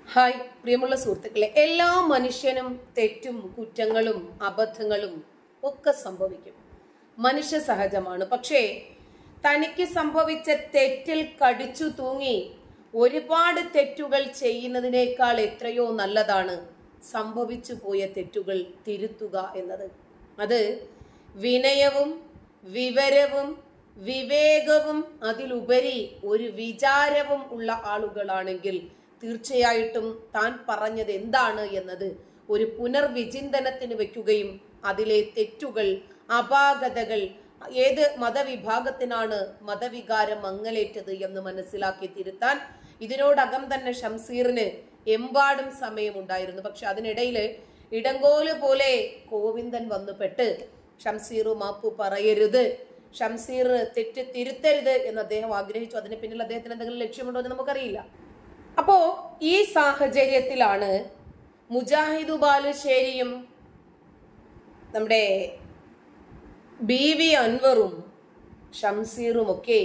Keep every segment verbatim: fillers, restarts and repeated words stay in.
Hi പ്രിയമുള്ള സുഹൃത്തുക്കളെ, എല്ലാ മനുഷ്യനും തെറ്റും കുറ്റങ്ങളും അബദ്ധങ്ങളും ഒക്കെ സംഭവിക്കും. മനുഷ്യ സഹജമാണ്. പക്ഷേ തനിക്ക് സംഭവിച്ച തെറ്റിൽ കടിച്ചു തൂങ്ങി ഒരുപാട് തെറ്റുകൾ ചെയ്യുന്നതിനേക്കാൾ എത്രയോ നല്ലതാണ് സംഭവിച്ചു പോയ തെറ്റുകൾ തിരുത്തുക എന്നത്. അത് വിനയവും വിവരവും വിവേകവും അതിലുപരി ഒരു വിചാരവും ഉള്ള ആളുകളാണെങ്കിൽ തീർച്ചയായിട്ടും താൻ പറഞ്ഞത് എന്താണ് എന്നത് ഒരു പുനർവിചിന്തനത്തിന് വെക്കുകയും അതിലെ തെറ്റുകൾ അപാകതകൾ ഏത് മതവിഭാഗത്തിനാണ് മതവികാരം മങ്ങലേറ്റത് എന്ന് മനസ്സിലാക്കി തിരുത്താൻ ഇതിനോടകം തന്നെ ഷംസീറിന് എമ്പാടും സമയമുണ്ടായിരുന്നു. പക്ഷെ അതിനിടയില് ഇടങ്കോല് പോലെ ഗോവിന്ദൻ വന്നുപെട്ട് ഷംസീർ മാപ്പ് പറയരുത്, ഷംസീർ തെറ്റ് തിരുത്തരുത് എന്ന് അദ്ദേഹം ആഗ്രഹിച്ചു. അതിന് പിന്നിൽ അദ്ദേഹത്തിന് എന്തെങ്കിലും ലക്ഷ്യമുണ്ടോ എന്ന് നമുക്കറിയില്ല. അപ്പോ ഈ സാഹചര്യത്തിലാണ് മുജാഹിദ് ബാലുശ്ശേരിയും നമ്മുടെ ബി വി അൻവറും ഷംസീറും ഒക്കെ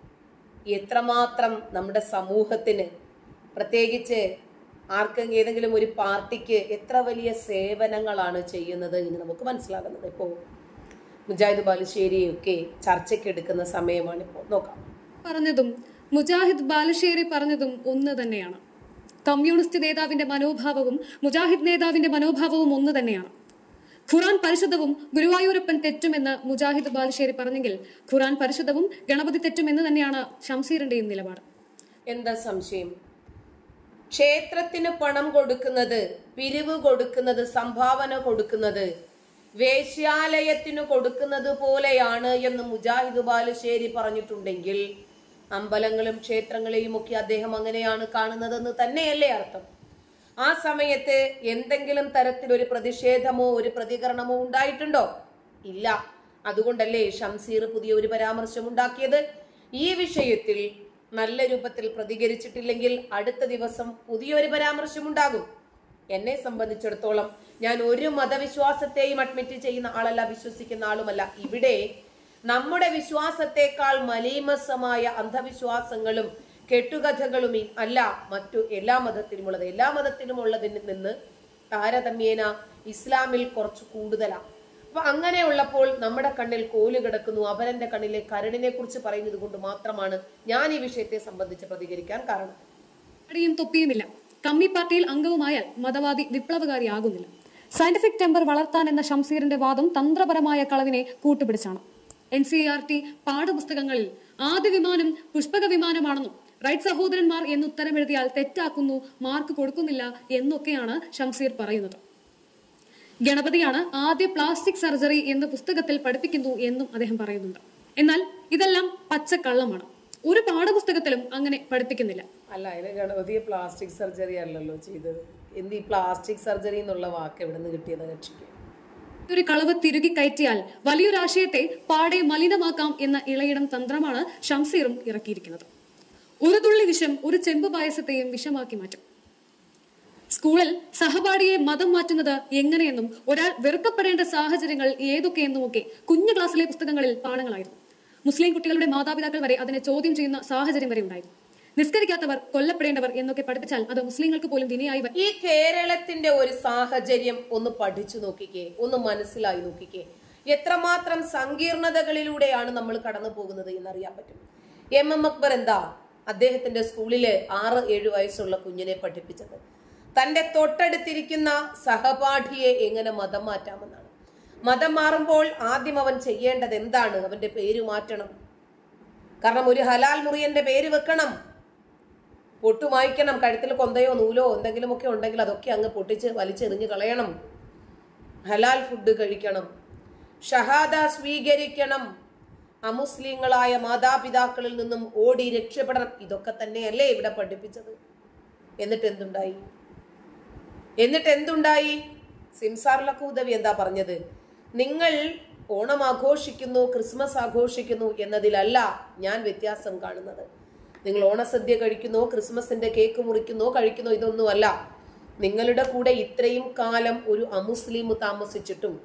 എത്രമാത്രം നമ്മുടെ സമൂഹത്തിന്, പ്രത്യേകിച്ച് ആർക്കെങ്കിലും ഏതെങ്കിലും ഒരു പാർട്ടിക്ക് എത്ര വലിയ സേവനങ്ങളാണ് ചെയ്യുന്നത് എന്ന് നമുക്ക് മനസ്സിലാകുന്നത്. ഇപ്പോൾ മുജാഹിദ് ബാലുശ്ശേരിയൊക്കെ ചർച്ചയ്ക്ക് എടുക്കുന്ന സമയമാണ്. ഇപ്പോൾ നോക്കാം. പറഞ്ഞതും മുജാഹിദ് ബാലുശ്ശേരി പറഞ്ഞതും ഒന്ന് തന്നെയാണ്. കമ്മ്യൂണിസ്റ്റ് നേതാവിന്റെ മനോഭാവവും മുജാഹിദ് നേതാവിന്റെ മനോഭാവവും ഒന്ന് തന്നെയാണ്. ഖുറാൻ പരിശുദ്ധവും ഗുരുവായൂരപ്പൻ തെറ്റുമെന്ന് മുജാഹിദ് ബാലുശ്ശേരി പറഞ്ഞെങ്കിൽ ഖുറാൻ പരിശുദ്ധവും ഗണപതി തെറ്റുമെന്ന് തന്നെയാണ് ഷംസീറിന്റെയും നിലപാട്. എന്താ സംശയം? ക്ഷേത്രത്തിന് പണം കൊടുക്കുന്നത്, പിരിവ് കൊടുക്കുന്നത്, സംഭാവന കൊടുക്കുന്നത് വേശ്യാലയത്തിന് കൊടുക്കുന്നത് പോലെയാണ് എന്ന് മുജാഹിദ് ബാലുശ്ശേരി പറഞ്ഞിട്ടുണ്ടെങ്കിൽ അമ്പലങ്ങളും ക്ഷേത്രങ്ങളെയും ഒക്കെ അദ്ദേഹം അങ്ങനെയാണ് കാണുന്നതെന്ന് തന്നെയല്ലേ അർത്ഥം? ആ സമയത്ത് എന്തെങ്കിലും തരത്തിലൊരു പ്രതിഷേധമോ ഒരു പ്രതികരണമോ ഉണ്ടായിട്ടുണ്ടോ? ഇല്ല. അതുകൊണ്ടല്ലേ ഷംസീർ പുതിയ ഒരു പരാമർശം ഉണ്ടാക്കിയത്. ഈ വിഷയത്തിൽ നല്ല രൂപത്തിൽ പ്രതികരിച്ചിട്ടില്ലെങ്കിൽ അടുത്ത ദിവസം പുതിയൊരു പരാമർശം ഉണ്ടാകും. എന്നെ സംബന്ധിച്ചിടത്തോളം ഞാൻ ഒരു മതവിശ്വാസത്തെയും അഡ്മിറ്റ് ചെയ്യുന്ന ആളല്ല, വിശ്വസിക്കുന്ന ആളുമല്ല. ഇവിടെ നമ്മുടെ വിശ്വാസത്തെക്കാൾ മലീമസമായ അന്ധവിശ്വാസങ്ങളും കെട്ടുകഥകളും അല്ല മറ്റു എല്ലാ മതത്തിലുമുള്ളത്. എല്ലാ മതത്തിലുമുള്ളതിൽ നിന്ന് താരതമ്യേന ഇസ്ലാമിൽ കുറച്ച് കൂടുതലാണ്. അപ്പൊ അങ്ങനെയുള്ളപ്പോൾ നമ്മുടെ കണ്ണിൽ കോല് കിടക്കുന്നു, അവരന്റെ കണ്ണിലെ കരടിനെ കുറിച്ച് പറയുന്നത് കൊണ്ട് മാത്രമാണ് ഞാൻ ഈ വിഷയത്തെ സംബന്ധിച്ച് പ്രതികരിക്കാൻ കാരണം. അടിയും തൊപ്പിയുമില്ല. കമ്മി പാർട്ടിയിൽ അംഗവുമായാൽ മതവാദി വിപ്ലവകാരിയാകുന്നില്ല. സയന്റിഫിക് ടെമ്പർ വളർത്താൻ എന്ന ഷംസീറിന്റെ വാദം തന്ത്രപരമായ കളവിനെ കൂട്ടുപിടിച്ചാണ്. എൻ സി ആർ ടി പാഠപുസ്തകങ്ങളിൽ ആദ്യ വിമാനം പുഷ്പക വിമാനമാണെന്നും റൈറ്റ് സഹോദരന്മാർ എന്ന് ഉത്തരമെഴുതിയാൽ തെറ്റാക്കുന്നു, മാർക്ക് കൊടുക്കുന്നില്ല എന്നൊക്കെയാണ് ഷംസീർ പറയുന്നത്. ഗണപതിയാണ് ആദ്യ പ്ലാസ്റ്റിക് സർജറി എന്ന് പുസ്തകത്തിൽ പഠിപ്പിക്കുന്നു എന്നും അദ്ദേഹം പറയുന്നുണ്ട്. എന്നാൽ ഇതെല്ലാം പച്ചക്കള്ളമാണ്. ഒരു പാഠപുസ്തകത്തിലും അങ്ങനെ പഠിപ്പിക്കുന്നില്ല. അല്ല, അതിന് ഗണപതിയെ പ്ലാസ്റ്റിക് സർജറി അല്ലല്ലോ ചെയ്തത്. എന്ത് ഈ പ്ലാസ്റ്റിക് സർജറി എന്നുള്ള വാക്ക് എവിടെ നിന്ന് കിട്ടിയത് കക്ഷിക്ക്? ഒരു കളവ് തിരുകി കയറ്റിയാൽ വലിയൊരാശയത്തെ പാടെ മലിനമാക്കാം എന്ന ഇളയിടം തന്ത്രമാണ് ഷംസീറും ഇറക്കിയിരിക്കുന്നത്. ഒരു തുള്ളി വിഷം ഒരു ചെമ്പ് പായസത്തെയും വിഷമാക്കി മാറ്റും. സ്കൂളിൽ സഹപാഠിയെ മതം മാറ്റുന്നത് എങ്ങനെയെന്നും ഒരാൾ വെറുക്കപ്പെടേണ്ട സാഹചര്യങ്ങൾ ഏതൊക്കെയെന്നും ഒക്കെ കുഞ്ഞു ക്ലാസ്സിലെ പുസ്തകങ്ങളിൽ പാഠങ്ങളായിരുന്നു. മുസ്ലിം കുട്ടികളുടെ മാതാപിതാക്കൾ വരെ അതിനെ ചോദ്യം ചെയ്യുന്ന സാഹചര്യം വരെ ഉണ്ടായിരുന്നു. നിസ്കരിക്കാത്തവർ കൊല്ലപ്പെടേണ്ടവർ എന്നൊക്കെ പഠിപ്പിച്ചാൽ അത് മുസ്ലിങ്ങൾക്ക് പോലും വിനയായി. ഈ കേരളത്തിന്റെ ഒരു സാഹചര്യം ഒന്ന് പഠിച്ചു നോക്കിക്കേ, ഒന്ന് മനസ്സിലായി നോക്കിക്കേ. എത്രമാത്രം സങ്കീർണതകളിലൂടെയാണ് നമ്മൾ കടന്നു പോകുന്നത് എന്നറിയാൻ പറ്റും. എം എം അക്ബർ എന്താ അദ്ദേഹത്തിന്റെ സ്കൂളില് ആറ് ഏഴു വയസ്സുള്ള കുഞ്ഞിനെ പഠിപ്പിച്ചത് തന്റെ തൊട്ടടുത്തിരിക്കുന്ന സഹപാഠിയെ എങ്ങനെ മതം മാറ്റാമെന്നാണ്. മതം മാറുമ്പോൾ ആദ്യം അവൻ ചെയ്യേണ്ടത് എന്താണ്? അവന്റെ പേര് മാറ്റണം. കാരണം ഒരു ഹലാൽ മുറിയന്റെ പേര് വെക്കണം, പൊട്ടുമായ്ക്കണം. കഴുത്തിൽ കൊന്തയോ നൂലോ എന്തെങ്കിലുമൊക്കെ ഉണ്ടെങ്കിൽ അതൊക്കെ അങ്ങ് പൊട്ടിച്ച് വലിച്ചെറിഞ്ഞ് കളയണം. ഹലാൽ ഫുഡ് കഴിക്കണം, ഷഹാദ സ്വീകരിക്കണം, അമുസ്ലിങ്ങളായ മാതാപിതാക്കളിൽ നിന്നും ഓടി രക്ഷപ്പെടണം. ഇതൊക്കെ തന്നെയല്ലേ ഇവിടെ പഠിപ്പിച്ചത്. എന്നിട്ട് എന്തുണ്ടായി? എന്നിട്ട് എന്തുണ്ടായി? സിംസാർ ലഖൂദവി എന്താ പറഞ്ഞത്? നിങ്ങൾ ഓണം ആഘോഷിക്കുന്നു, ക്രിസ്മസ് ആഘോഷിക്കുന്നു എന്നതിലല്ല ഞാൻ വ്യത്യാസം കാണുന്നത്. നിങ്ങൾ ഓണസദ്യ കഴിക്കുന്നോ, ക്രിസ്മസിന്റെ കേക്ക് മുറിക്കുന്നോ കഴിക്കുന്നോ, ഇതൊന്നുമല്ല. നിങ്ങളുടെ കൂടെ ഇത്രയും കാലം ഒരു അമുസ്ലിം താമസിച്ചിട്ടും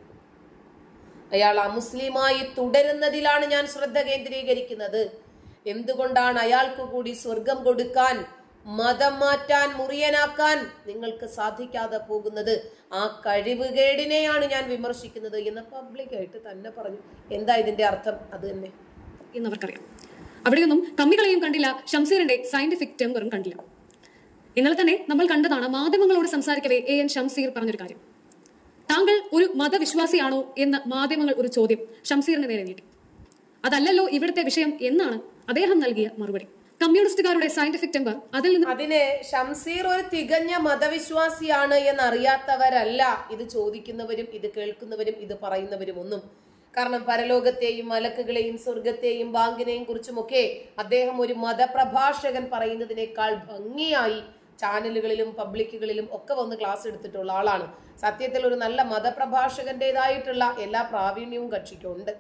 അയാൾ അമുസ്ലിമായി തുടരുന്നതിലാണ് ഞാൻ ശ്രദ്ധ കേന്ദ്രീകരിക്കുന്നത്. എന്തുകൊണ്ടാണ് അയാൾക്ക് കൂടി സ്വർഗം കൊടുക്കാൻ മതം മാറ്റാൻ, മുറിയനാക്കാൻ നിങ്ങൾക്ക് സാധിക്കാതെ പോകുന്നത് ആ കഴിവുകേടിനെയാണ് ഞാൻ വിമർശിക്കുന്നത് എന്ന് പബ്ലിക്കായിട്ട് തന്നെ പറഞ്ഞു. എന്താ ഇതിന്റെ അർത്ഥം? അത് തന്നെ എന്നവർക്കറിയാം. അവിടെയൊന്നും കമ്മികളെയും കണ്ടില്ല, ഷംസീറിന്റെ സയന്റിഫിക് ടെമ്പറും കണ്ടില്ല. ഇന്നലെ തന്നെ നമ്മൾ കണ്ടതാണ് മാധ്യമങ്ങളോട് സംസാരിക്കവേ എ എൻ ഷംസീർ പറഞ്ഞൊരു കാര്യം. താങ്കൾ ഒരു മതവിശ്വാസിയാണോ എന്ന് മാധ്യമങ്ങൾ ഒരു ചോദ്യം ഷംസീറിന് നേരെ നീട്ടി. അതല്ലല്ലോ ഇവിടുത്തെ വിഷയം എന്നാണ് അദ്ദേഹം നൽകിയ മറുപടി. കമ്മ്യൂണിസ്റ്റുകാരുടെ സയന്റിഫിക് ടെമ്പർ അതിൽ നിന്ന് അതിന് ഷംസീർ ഒരു തികഞ്ഞ മതവിശ്വാസിയാണ് എന്നറിയാത്തവരല്ല ഇത് ചോദിക്കുന്നവരും ഇത് കേൾക്കുന്നവരും ഇത് പറയുന്നവരും ഒന്നും. കാരണം പരലോകത്തെയും മലക്കുകളെയും സ്വർഗത്തെയും ബാങ്കിനെയും കുറിച്ചുമൊക്കെ അദ്ദേഹം ഒരു മതപ്രഭാഷകൻ പറയുന്നതിനേക്കാൾ ഭംഗിയായി ചാനലുകളിലും പബ്ലിക്കുകളിലും ഒക്കെ വന്ന് ക്ലാസ് എടുത്തിട്ടുള്ള ആളാണ്. സത്യത്തിൽ ഒരു നല്ല മതപ്രഭാഷകന്റേതായിട്ടുള്ള എല്ലാ പ്രാവീണ്യവും കക്ഷിക്കുണ്ട്.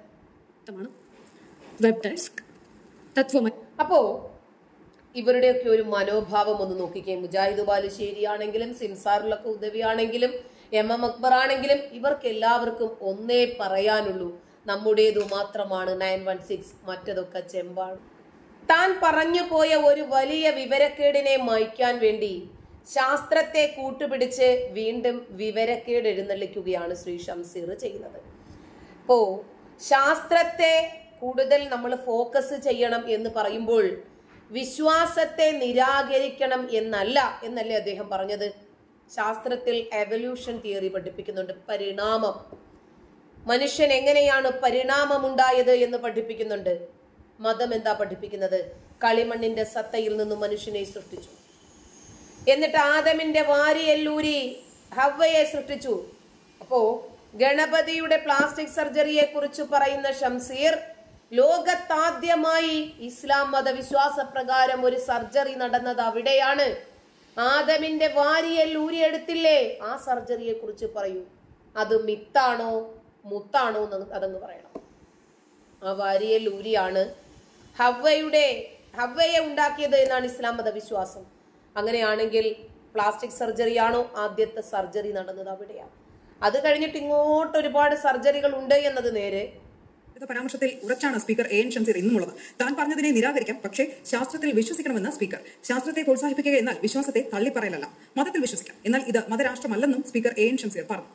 വെബ് ഡെസ്ക് തത്വമൈ. അപ്പോ ഇവരുടെയൊക്കെ ഒരു മനോഭാവം ഒന്ന് നോക്കിക്കേ. മുജാഹിദ് ബാലുശ്ശേരി ആണെങ്കിലും സിംസാറുലൊക്കെ ഉദവിയാണെങ്കിലും എം എം അക്ബർ ആണെങ്കിലും ഇവർക്ക് എല്ലാവർക്കും ഒന്നേ പറയാനുള്ളൂ, നമ്മുടേതു മാത്രമാണ് നയൻ വൺ സിക്സ്, മറ്റതൊക്കെ ചെമ്പാണ്. താൻ പറഞ്ഞു പോയ ഒരു വലിയ വിവരക്കേടിനെ മായ്ക്കാൻ വേണ്ടി ശാസ്ത്രത്തെ കൂട്ടുപിടിച്ച് വീണ്ടും വിവരക്കേട് എഴുന്നള്ളിക്കുകയാണ് ശ്രീ ഷംസീർ ചെയ്യുന്നത്. ഇപ്പോ ശാസ്ത്രത്തെ കൂടുതൽ നമ്മൾ ഫോക്കസ് ചെയ്യണം എന്ന് പറയുമ്പോൾ വിശ്വാസത്തെ നിരാകരിക്കണം എന്നല്ല എന്നല്ലേ അദ്ദേഹം പറഞ്ഞത്. ശാസ്ത്രത്തിൽ എവല്യൂഷൻ തിയറി പഠിപ്പിക്കുന്നുണ്ട്, പരിണാമം, മനുഷ്യൻ എങ്ങനെയാണ് പരിണാമം ഉണ്ടായത് എന്ന് പഠിപ്പിക്കുന്നുണ്ട്. മതം എന്താ പഠിപ്പിക്കുന്നത്? കളിമണ്ണിന്റെ സത്തയിൽ നിന്നും മനുഷ്യനെ സൃഷ്ടിച്ചു, എന്നിട്ട് ആദമിന്റെ വാരിയെല്ലൂരി ഹവ്വയെ സൃഷ്ടിച്ചു. അപ്പോ ഗണപതിയുടെ പ്ലാസ്റ്റിക് സർജറിയെ കുറിച്ച് പറയുന്ന ഷംസീർ ലോകത്താദ്യമായി ഇസ്ലാം മതവിശ്വാസ പ്രകാരം ഒരു സർജറി നടന്നത് അവിടെയാണ്. ആദമിന്റെ വാരിയൽ ഊരിയെടുത്തില്ലേ, ആ സർജറിയെ കുറിച്ച് പറയൂ. അത് മിത്താണോ മുത്താണോ എന്ന് അതങ്ങ് പറയണം. ആ വാരിയൽ ഊരിയാണ് ഹവ്വയുടെ ഹവ്വയെ ഉണ്ടാക്കിയത് എന്നാണ് ഇസ്ലാം മതവിശ്വാസം. അങ്ങനെയാണെങ്കിൽ പ്ലാസ്റ്റിക് സർജറിയാണോ ആദ്യത്തെ സർജറി നടന്നത് അവിടെയാണ്. അത് കഴിഞ്ഞിട്ട് ഇങ്ങോട്ട് ഒരുപാട് സർജറികൾ ഉണ്ട് എന്നത് നേരെ. പരാമർശത്തിൽ ഉറച്ചാണ് സ്പീക്കർ എ എൻ ഷംസീർ ഇന്നുമുള്ളത്. താൻ പറഞ്ഞതിനെ നിരാകരിക്കാം, പക്ഷേ ശാസ്ത്രത്തിൽ വിശ്വസിക്കണമെന്ന് സ്പീക്കർ. ശാസ്ത്രത്തെ പ്രോത്സാഹിപ്പിക്കുക എന്നാൽ വിശ്വാസത്തെ തള്ളിപ്പറയലല്ല, മതത്തിൽ വിശ്വസിക്കാം. എന്നാൽ ഇത് മതരാഷ്ട്രമല്ലെന്നും സ്പീക്കർ എ എൻ ഷംസീർ പറഞ്ഞു.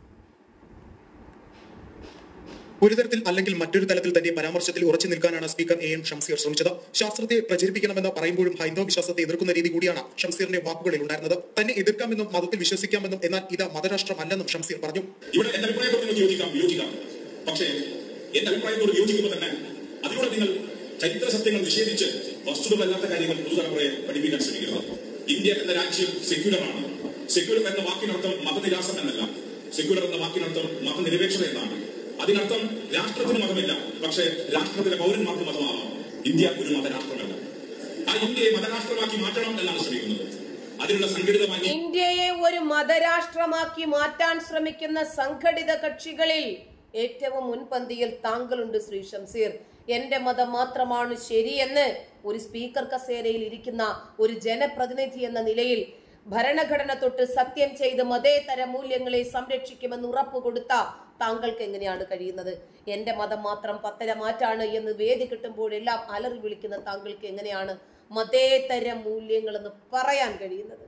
ഒരു തരത്തിൽ അല്ലെങ്കിൽ മറ്റൊരു തലത്തിൽ തന്നെ പരാമർശത്തിൽ ഉറച്ചു നിൽക്കാനാണ് സ്പീക്കർ എ എൻ ഷംസീർ ശ്രമിച്ചത്. ശാസ്ത്രത്തെ പ്രചരിപ്പിക്കണമെന്ന് പറയുമ്പോഴും ഹൈന്ദവ വിശ്വാസത്തെ എതിർക്കുന്ന രീതി കൂടിയാണ് ഷംസീറിന്റെ വാക്കുകളിൽ ഉണ്ടായിരുന്നത്. തന്നെ എതിർക്കാമെന്നും മതത്തിൽ വിശ്വസിക്കാമെന്നും എന്നാൽ ഇത് മതരാഷ്ട്രമല്ലെന്നും ഷംസീർ പറഞ്ഞു. ഇവിടെ എന്റെ അഭിപ്രായത്തോട് യോജിക്കാം യോജിക്കാം പക്ഷേ എന്റെ അഭിപ്രായത്തോട് യോജിക്കുമ്പോൾ തന്നെ അതിലൂടെ നിങ്ങൾ ചരിത്ര സത്യങ്ങൾ നിഷേധിച്ച് വസ്തുതകളല്ലാത്ത കാര്യങ്ങൾ പുതുതലമുറയെ പഠിപ്പിക്കാൻ ശ്രമിക്കുന്നത്. ഇന്ത്യ എന്ന രാജ്യം സെക്യുലറാണ്. സെക്യുലർ എന്ന വാക്കിനർത്ഥം മതനിരാസം എന്നല്ല. സെക്യുലർ എന്ന വാക്കിനർത്ഥം മതനിരപേക്ഷത എന്നാണ്. അതിനർത്ഥം രാഷ്ട്രത്തിന് മതമില്ല, പക്ഷേ രാഷ്ട്രത്തിലെ പൗരന്മാർക്ക് മതമാവാം. ഇന്ത്യ ഒരു മതരാഷ്ട്രമല്ല. ആ ഇന്ത്യയെ മതരാഷ്ട്രമാക്കി മാറ്റണം എന്നാണ് ശ്രമിക്കുന്നത്. അതിനുള്ള സംഘടിതമായി ഇന്ത്യയെ ഒരു മതരാഷ്ട്രമാക്കി മാറ്റാൻ ശ്രമിക്കുന്ന സംഘടിത കക്ഷികളിൽ ഏറ്റവും മുൻപന്തിയിൽ താങ്കളുണ്ട് ശ്രീ ഷംസീർ. എന്റെ മതം മാത്രമാണ് ശരിയെന്ന് ഒരു സ്പീക്കർ കസേരയിൽ ഇരിക്കുന്ന ഒരു ജനപ്രതിനിധി എന്ന നിലയിൽ ഭരണഘടന തൊട്ട് സത്യം ചെയ്ത് മതേതര മൂല്യങ്ങളെ സംരക്ഷിക്കുമെന്ന് ഉറപ്പ് കൊടുത്ത താങ്കൾക്ക് എങ്ങനെയാണ് കഴിയുന്നത്? എന്റെ മതം മാത്രം പത്തര മാറ്റാണ് എന്ന് വേദി കിട്ടുമ്പോഴെല്ലാം അലറി വിളിക്കുന്ന താങ്കൾക്ക് എങ്ങനെയാണ് മതേതര മൂല്യങ്ങൾ എന്ന് പറയാൻ കഴിയുന്നത്?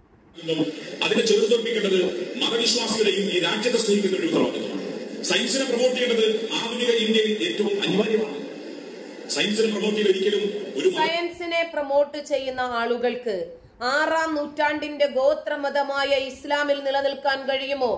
അതിനെ ചെറുതോർപ്പിക്കേണ്ടത് മതവിശ്വാസികളെയും ഈ രാജ്യത്തെ സ്നേഹിക്കുന്ന ഒരു ഉത്തരവാദിത്വമാണ്. സയൻസിനെ പ്രൊമോട്ട് ചെയ്യേണ്ടത് ആധുനിക ഇന്ത്യയിൽ ഏറ്റവും അനിവാര്യമാണ്. സയൻസിനെ പ്രൊമോട്ട് ചെയ്ത് ഒരിക്കലും ഒരു സയൻസിനെ പ്രൊമോട്ട് ചെയ്യുന്ന ആളുകൾക്ക് ആറാം നൂറ്റാണ്ടിന്റെ ഗോത്രമതമായ ഇസ്ലാമിൽ നിലനിൽക്കാൻ കഴിയുമോ?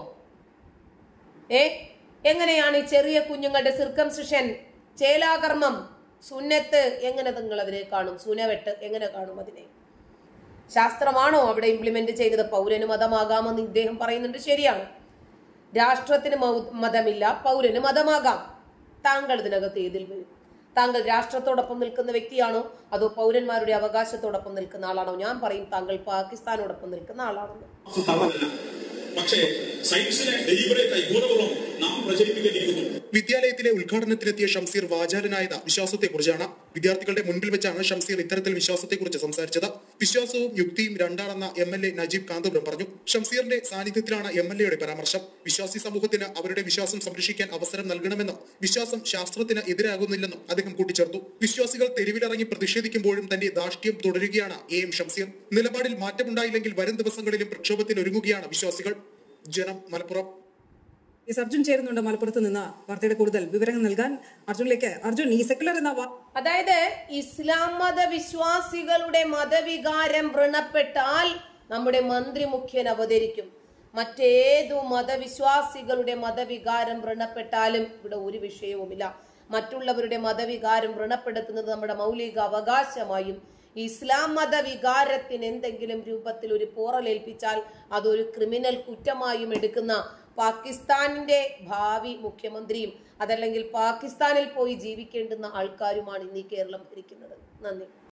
ഏ എങ്ങനെയാണ് ഈ ചെറിയ കുഞ്ഞുങ്ങളുടെ സിർക്കംസിഷൻ, ചേലാകർമ്മം, സുന്നത്ത് എങ്ങനെ നിങ്ങൾ അതിനെ കാണും? സുനവെട്ട് എങ്ങനെ കാണും അതിനെ? ശാസ്ത്രമാണോ അവിടെ ഇംപ്ലിമെന്റ് ചെയ്തത്? പൗരന് മതമാകാമെന്ന് ഇദ്ദേഹം പറയുന്നുണ്ട്, ശരിയാണ്. രാഷ്ട്രത്തിന് മതമില്ല, പൗരന് മതമാകാം. താങ്കൾ ഇതിനകത്ത് ഏതിൽ വരും? താങ്കൾ രാഷ്ട്രത്തോടൊപ്പം നിൽക്കുന്ന വ്യക്തിയാണോ അതോ പൗരന്മാരുടെ അവകാശത്തോടൊപ്പം നിൽക്കുന്ന ആളാണോ? ഞാൻ പറയും താങ്കൾ പാകിസ്ഥാനോടൊപ്പം നിൽക്കുന്ന ആളാണെന്ന്. പക്ഷേ സയൻസിനെ ഡെലിബറേറ്റായി ബോധപൂർവ്വം നാം പ്രചരിപ്പിക്കേണ്ടിയിരിക്കുന്നു. വിദ്യാലയത്തിലെ ഉദ്ഘാടനത്തിലെത്തിയ ഷംസീർ വാചാലനായത് വിശ്വാസത്തെക്കുറിച്ചാണ്. വിദ്യാർത്ഥികളുടെ മുൻപിൽ വെച്ചാണ് ഷംസീർ ഇത്തരത്തിൽ വിശ്വാസത്തെക്കുറിച്ച് സംസാരിച്ചത്. വിശ്വാസവും യുക്തിയും രണ്ടാണെന്ന M L A Najeeb Kanthapuram പറഞ്ഞു. ഷംസീറിന്റെ സാന്നിധ്യത്തിലാണ് എം എൽ എയുടെ പരാമർശം. വിശ്വാസി സമൂഹത്തിന് അവരുടെ വിശ്വാസം സംരക്ഷിക്കാൻ അവസരം നൽകണമെന്നും വിശ്വാസം ശാസ്ത്രത്തിന് എതിരാകുന്നില്ലെന്നും അദ്ദേഹം കൂട്ടിച്ചേർത്തു. വിശ്വാസികൾ തെരുവിലിറങ്ങി പ്രതിഷേധിക്കുമ്പോഴും തന്റെ ധാർഷ്ട്യം തുടരുകയാണ് എ എം ഷംസീർ. നിലപാടിൽ മാറ്റമുണ്ടായില്ലെങ്കിൽ വരും ദിവസങ്ങളിലും പ്രക്ഷോഭത്തിന് ഒരുങ്ങുകയാണ് വിശ്വാസികൾ. ജനം, മലപ്പുറം. എസ് അർജുൻ ചേരുന്നുണ്ട് മലപ്പുറത്ത് നിന്ന് വാർത്തയുടെ കൂടുതൽ വിവരങ്ങൾ നൽകാൻ. അർജുനിലേക്ക്. അർജുൻ, ഈ സെക്കുലർ എന്ന അതായത് ഇസ്ലാം മത വിശ്വാസികളുടെ മതവികാരം വ്രണപ്പെട്ടാൽ നമ്മുടെ മന്ത്രി മുഖ്യൻ അവതരിക്കും. മറ്റേതു മതവിശ്വാസികളുടെ മതവികാരം വ്രണപ്പെട്ടാലും ഇവിടെ ഒരു വിഷയവുമില്ല. മറ്റുള്ളവരുടെ മതവികാരം വ്രണപ്പെടുത്തുന്നത് നമ്മുടെ മൗലിക അവകാശമായും ഇസ്ലാം മതവികാരത്തിന് എന്തെങ്കിലും രൂപത്തിൽ ഒരു പോറലേൽപ്പിച്ചാൽ അതൊരു ക്രിമിനൽ കുറ്റമായും എടുക്കുന്ന പാകിസ്ഥാനിന്റെ ഭാവി മുഖ്യമന്ത്രിയും അതല്ലെങ്കിൽ പാകിസ്ഥാനിൽ പോയി ജീവിക്കേണ്ടുന്ന ആൾക്കാരുമാണ് ഇന്ന് ഈ കേരളം ഭരിക്കുന്നത്. നന്ദി.